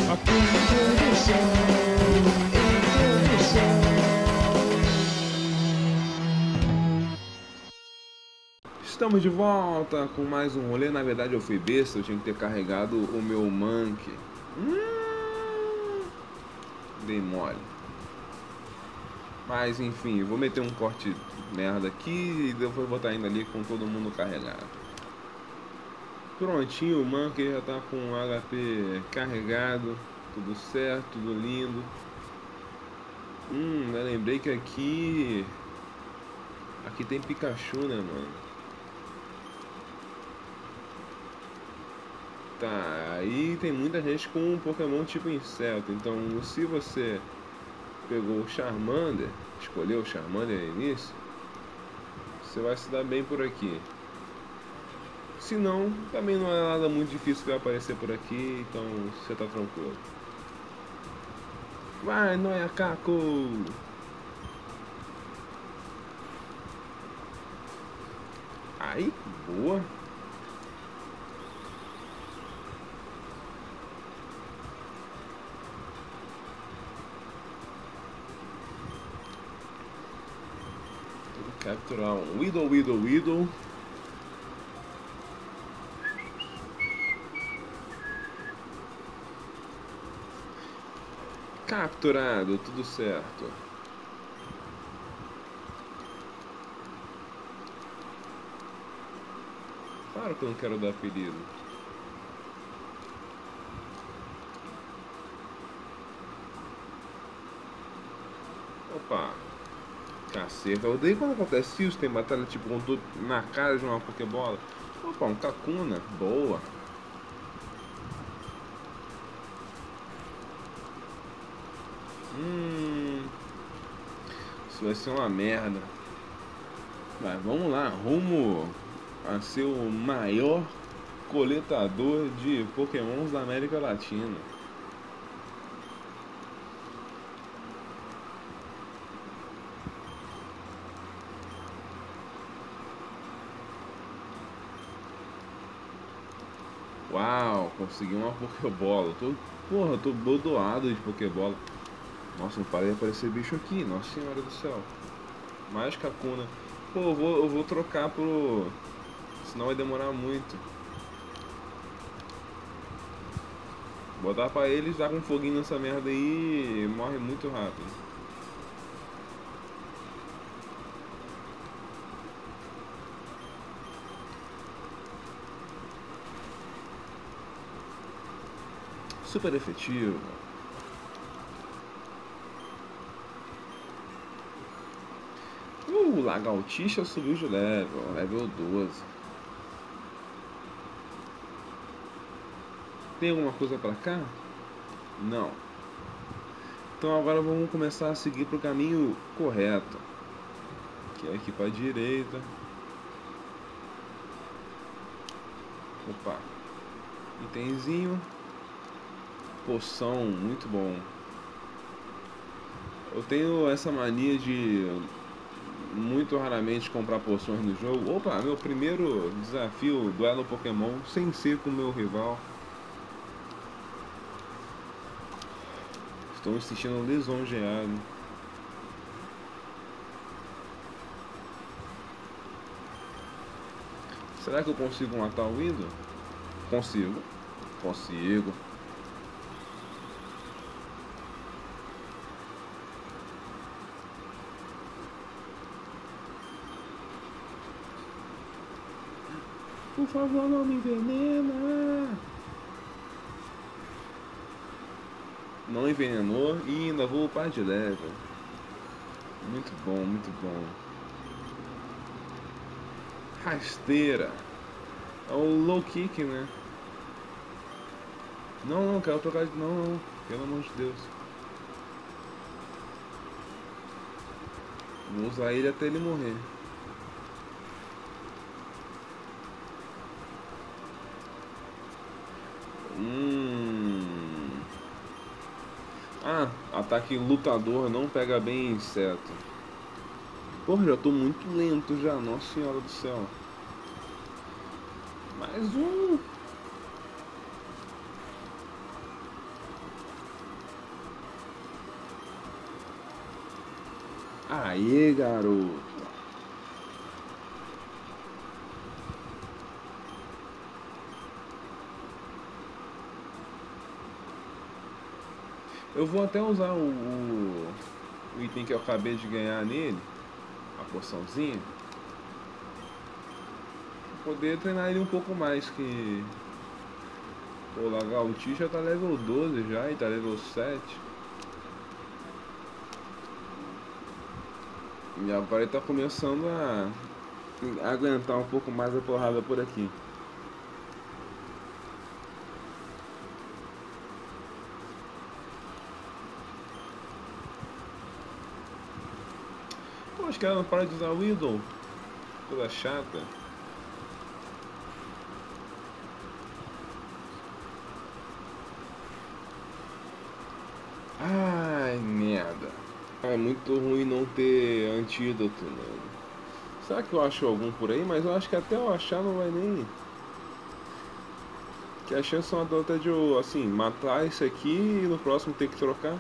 Aqui introdução, Estamos de volta com mais um rolê. Na verdade eu fui besta, eu tinha que ter carregado o meu Monkey. Dei mole. Mas enfim, vou meter um corte merda aqui e depois botar ainda ali com todo mundo carregado. Prontinho, o Monkey já tá com o HP carregado, tudo certo, tudo lindo. Eu lembrei que aqui tem Pikachu, né, mano? Tá, aí tem muita gente com um Pokémon tipo inseto. Então, se você pegou o Charmander, escolheu o Charmander no início, você vai se dar bem por aqui. Se não, também não é nada muito difícil que vai aparecer por aqui, então você tá tranquilo. Vai, Noia Caco! Aí, boa. Capturar um Weedle. Capturado, tudo certo. Claro que eu não quero dar apelido. Opa, caceta. Eu odeio quando acontece isso, tem batalha tipo quando tô na cara de uma Pokébola. Opa, um Kakuna, boa. Isso vai ser uma merda. Mas vamos lá, rumo a ser o maior coletador de Pokémons da América Latina. Uau, consegui uma Pokébola. Tô bordoado de Pokébola. Nossa, não parei de aparecer bicho aqui, nossa senhora do céu. Mais Kakuna. Pô, eu vou trocar pro... Senão vai demorar muito. Botar pra eles, dar um foguinho nessa merda aí e morre muito rápido. Super efetivo. Lagartixa subiu de level 12. Tem alguma coisa pra cá? Não. Então agora vamos começar a seguir pro caminho correto. Que é aqui pra direita. Opa. Itemzinho. Poção, muito bom. Eu tenho essa mania de muito raramente comprar poções no jogo. Opa, meu primeiro desafio, duelo Pokémon, sem ser com o meu rival. Estou me sentindo lisonjeado. Será que eu consigo matar o Widow? Consigo. Consigo. Por favor, não me envenena. Não envenenou e ainda vou upar de level. Muito bom, muito bom. Rasteira. É o low kick, né? Não, quero trocar de... Não, pelo amor de Deus. Vou usar ele até ele morrer. Ah, ataque lutador não pega bem inseto. Porra, já tô muito lento já, nossa senhora do céu. Mais um. Aê, garoto. Eu vou até usar o item que eu acabei de ganhar nele, a poçãozinha, pra poder treinar ele um pouco mais, que o Lagartixa tá level 12 já e tá level 7. E agora ele tá começando a aguentar um pouco mais a porrada por aqui. Pô, acho que ela não para de usar o Widow. Toda chata. Ai, merda. É muito ruim não ter antídoto, mano. Será que eu acho algum por aí? Mas eu acho que até eu achar não vai nem. Que a chance são até de eu, assim, matar esse aqui e no próximo ter que trocar.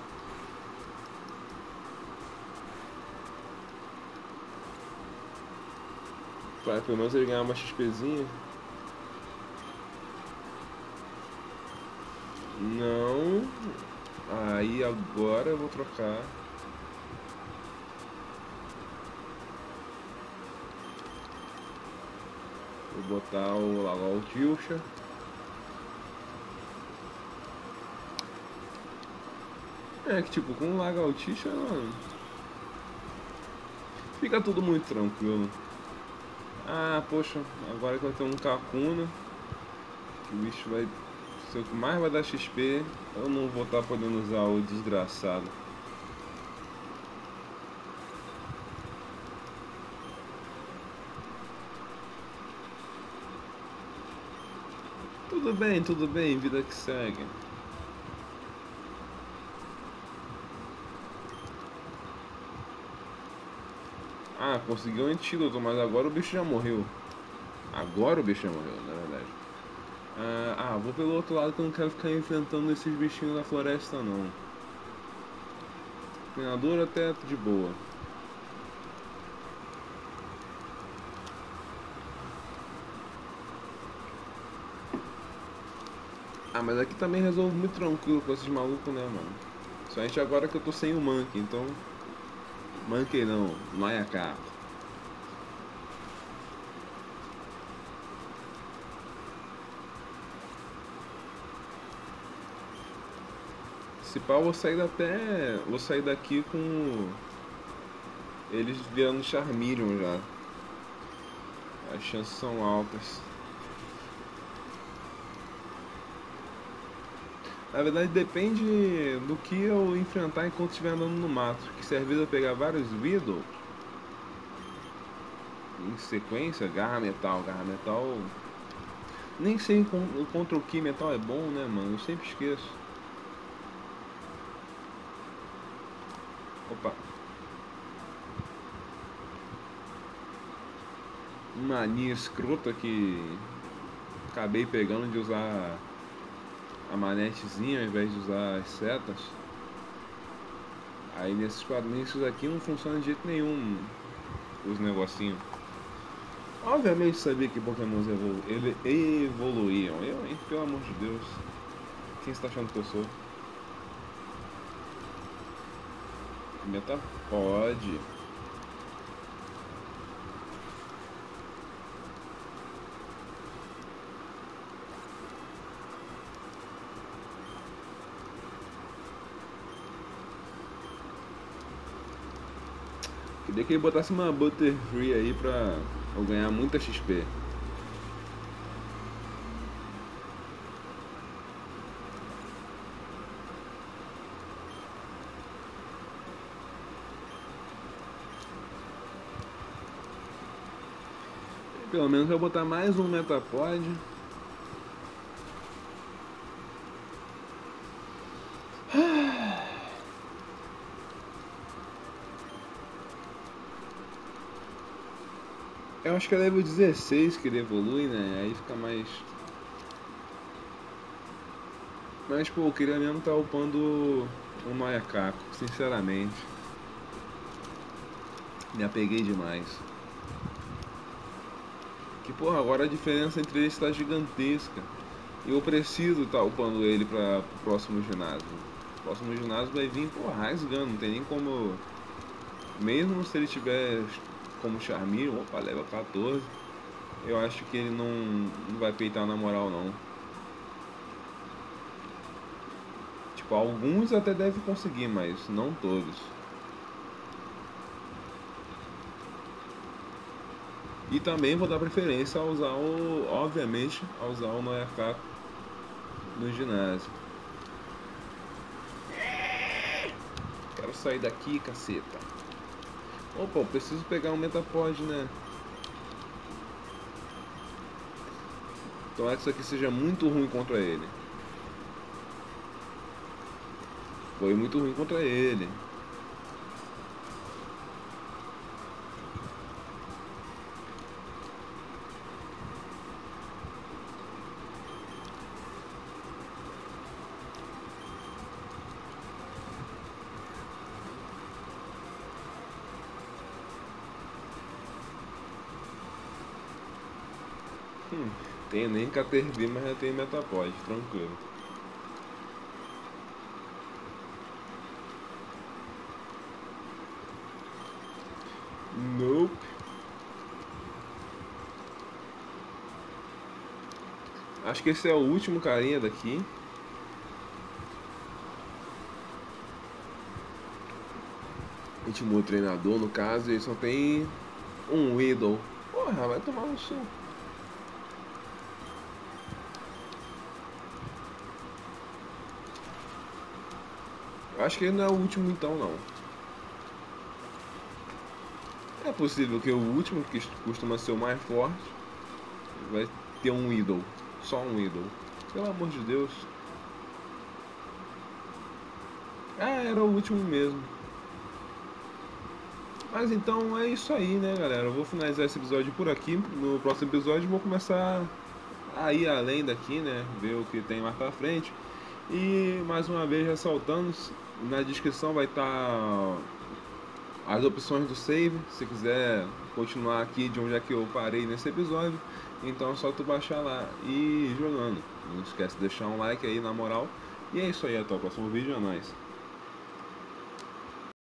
Pra pelo menos ele ganhar uma XPzinha. Não. Aí agora eu vou trocar. Vou botar o Lagartixa. É que tipo, com o Lagartixa, mano, fica tudo muito tranquilo. Ah, poxa, agora que eu tenho um Kakuna, que o bicho vai ser o que mais vai dar XP, eu não vou estar podendo usar o desgraçado. Tudo bem, vida que segue. Ah, conseguiu um antídoto, mas agora o bicho já morreu. Agora o bicho já morreu, na verdade. Vou pelo outro lado que eu não quero ficar enfrentando esses bichinhos na floresta não. Treinador até de boa. Ah, mas aqui também resolvo muito tranquilo com esses malucos, né, mano? Somente agora que eu tô sem o Monkey, então. Monkey não, Mayaka. Se pá, eu vou sair até. Vou sair daqui com eles virando Charmeleon já. As chances são altas. Na verdade depende do que eu enfrentar enquanto estiver andando no mato. Que se às vezes eu pegar vários Weedle em sequência, Garra Metal. Nem sei contra o que metal é bom, né, mano? Eu sempre esqueço. Opa, mania escrota que acabei pegando de usar a manetezinha ao invés de usar as setas. Aí nesses quadrinhos aqui não funciona de jeito nenhum os negocinhos. Obviamente sabia que Pokémons evoluíam. Eu, hein? Pelo amor de Deus. Quem está achando que eu sou? Meta pode. Queria que ele botasse uma Butterfree aí pra eu ganhar muita XP. Pelo menos eu vou botar mais um Metapod. Eu acho que é level 16 que ele evolui, né? Aí fica mais. Mas, pô, eu queria mesmo estar upando o Mayakaku, sinceramente. Me apeguei demais. Que porra, agora a diferença entre eles está gigantesca. E eu preciso estar upando ele para o próximo ginásio. O próximo ginásio vai vir, porra, rasgando, não tem nem como. Mesmo se ele tiver como Charmeleon, opa, level 14, eu acho que ele não vai peitar na moral não. Tipo, alguns até devem conseguir, mas não todos. E também vou dar preferência a usar o, obviamente, a usar o Noyaka no ginásio. Quero sair daqui, caceta. Opa, eu preciso pegar um Metapod, né? Tomara que isso aqui seja muito ruim contra ele. Foi muito ruim contra ele. Tenho nem Caterpie, mas já tenho Metapod, tranquilo. Nope. Acho que esse é o último carinha daqui. Último treinador, no caso, e só tem um Weedle. Porra, vai tomar no sul. Acho que ele não é o último então, não. É possível que o último, que costuma ser o mais forte, vai ter um Weedle. Só um Weedle. Pelo amor de Deus. Ah, era o último mesmo. Mas então é isso aí, né, galera? Eu vou finalizar esse episódio por aqui. No próximo episódio vou começar a ir além daqui, né? Ver o que tem mais pra frente. E mais uma vez ressaltando, na descrição vai estar as opções do save. Se quiser continuar aqui de onde é que eu parei nesse episódio, então é só tu baixar lá e ir jogando. Não esquece de deixar um like aí na moral. E é isso aí, até o próximo vídeo, é nóis.